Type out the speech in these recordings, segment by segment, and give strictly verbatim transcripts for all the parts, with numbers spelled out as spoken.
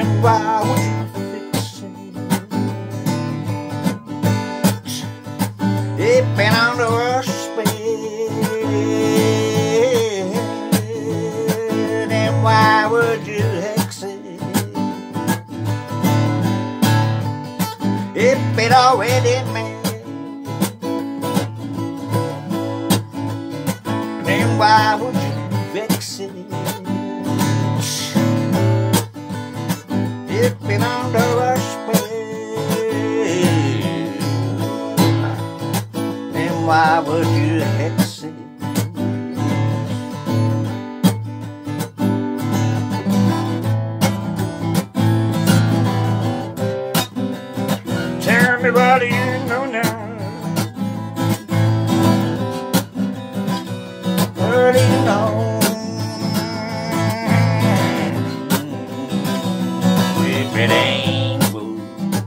why would you fix it? It been under a spell, and why would you hex it? It been already made, and why would you vex it? It been under a spell, and why would you hex it? Tell me what you know now. What do you know? If it ain't broke,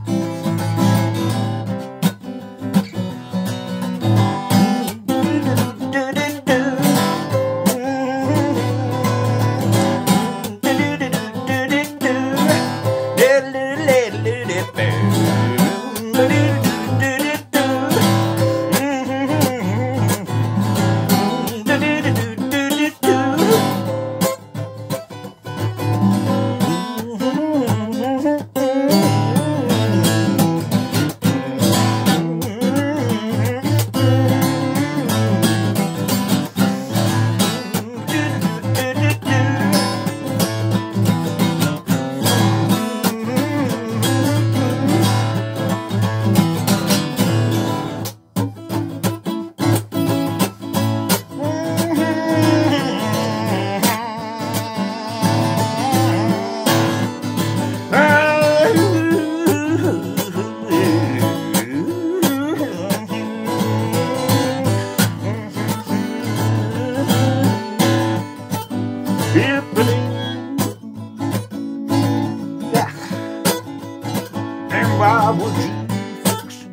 and why would you fix it?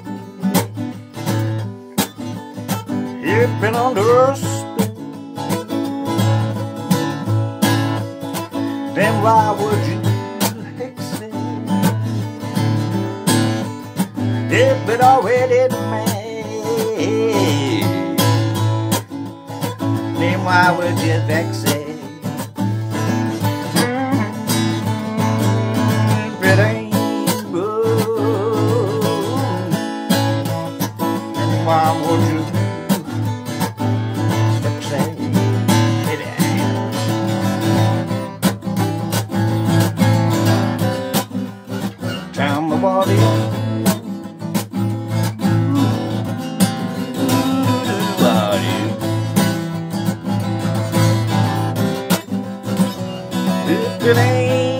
It been under a spell, then why would you hex it? It been already made, then why would you vex it? If it ain't broke, then why would you vex it? It ain't. Tell me what it is. It ain't